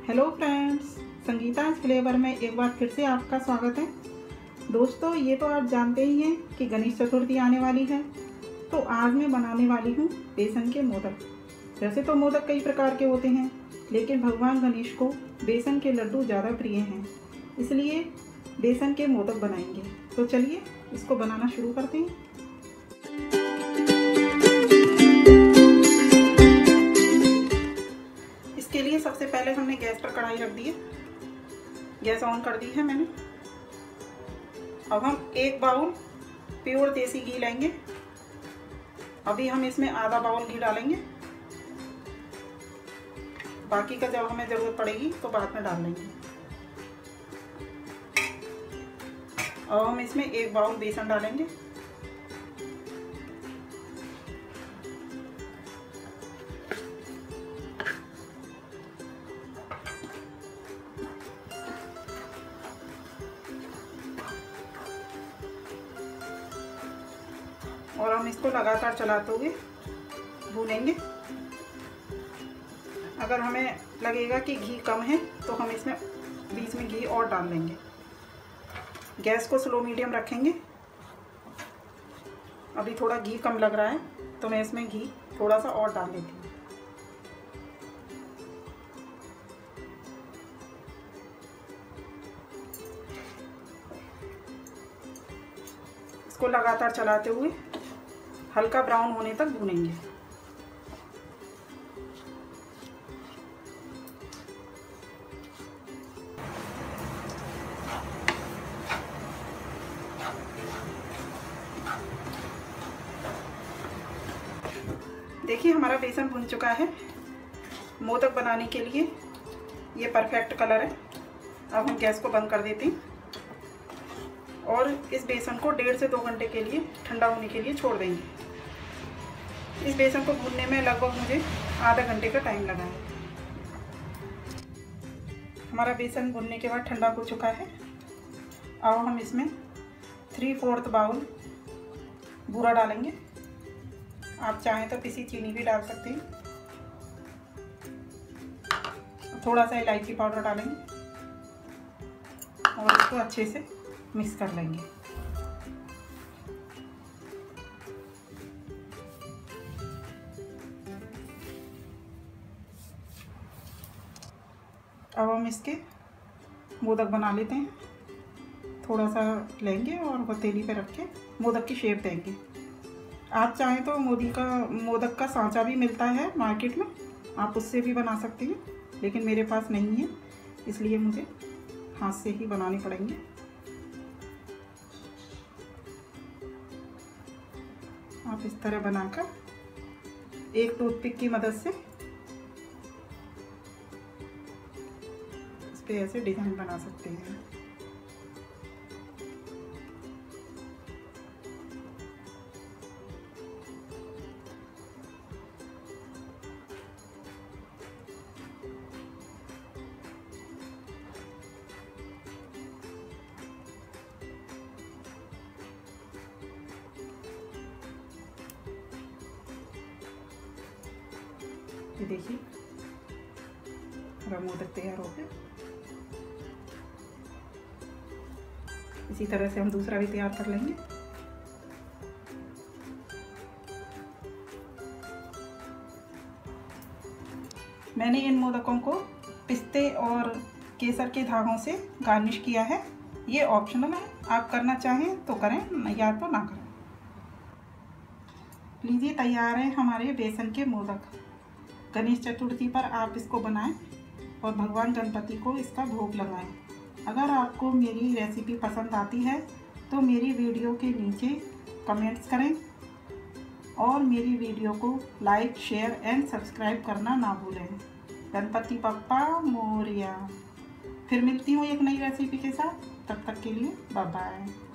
Hello friends, Sangeeta flavour में एक बार फिर से आपका स्वागत है। दोस्तों, ये तो आप जानते ही हैं कि गणेश चतुर्थी आने वाली है, तो आज मैं बनाने वाली हूँ बेसन के मोदक। वैसे तो मोदक कई प्रकार के होते हैं, लेकिन भगवान गणेश को बेसन के लड्डू ज़्यादा प्रिय हैं, इसलिए बेसन के मोदक बनाएंगे। तो चलिए इसको बनाना शुरू करते हैं। इसके लिए सबसे पहले हमने गैस पर कढ़ाई रख दी है, गैस ऑन कर दी है मैंने। अब हम एक बाउल प्योर देसी घी लेंगे। अभी हम इसमें आधा बाउल घी डालेंगे, बाकी का जब हमें ज़रूरत पड़ेगी तो बाद में डाल लेंगे। अब हम इसमें एक बाउल बेसन डालेंगे। और हम इसको लगातार चलाते हुए भूनेंगे। अगर हमें लगेगा कि घी कम है तो हम इसमें बीच में घी और डाल देंगे। गैस को स्लो मीडियम रखेंगे। अभी थोड़ा घी कम लग रहा है तो मैं इसमें घी थोड़ा सा और डाल देती हूँ। इसको लगातार चलाते हुए हल्का ब्राउन होने तक भूनेंगे। देखिए हमारा बेसन भुन चुका है। मोदक बनाने के लिए ये परफेक्ट कलर है। अब हम गैस को बंद कर देते हैं और इस बेसन को 1.5 से 2 घंटे के लिए ठंडा होने के लिए छोड़ देंगे। इस बेसन को भूनने में लगभग मुझे आधा घंटे का टाइम लगा है। हमारा बेसन भूनने के बाद ठंडा हो चुका है। अब हम इसमें 3/4 बाउल बूरा डालेंगे। आप चाहें तो पिसी चीनी भी डाल सकते हैं। थोड़ा सा इलायची पाउडर डालेंगे और इसको अच्छे से मिक्स कर लेंगे। अब हम इसके मोदक बना लेते हैं। थोड़ा सा लेंगे और पतीली पे रख के मोदक की शेप देंगे। आप चाहें तो मोदक का सांचा भी मिलता है मार्केट में, आप उससे भी बना सकते हैं, लेकिन मेरे पास नहीं है इसलिए मुझे हाथ से ही बनाने पड़ेंगे। आप इस तरह बनाकर एक टूथपिक की मदद से इस पे ऐसे डिजाइन बना सकते हैं। ये देखिए हमारा मोदक तैयार हो गया। इसी तरह से हम दूसरा भी तैयार कर लेंगे। मैंने इन मोदकों को पिस्ते और केसर के धागों से गार्निश किया है। ये ऑप्शनल है, आप करना चाहें तो करें या तो ना करें। लीजिए तैयार है हमारे बेसन के मोदक। गणेश चतुर्थी पर आप इसको बनाएं और भगवान गणपति को इसका भोग लगाएं। अगर आपको मेरी रेसिपी पसंद आती है तो मेरी वीडियो के नीचे कमेंट्स करें और मेरी वीडियो को लाइक, शेयर एंड सब्सक्राइब करना ना भूलें। गणपति बप्पा मोरया। फिर मिलती हूँ एक नई रेसिपी के साथ। तब तक के लिए बाय बाय।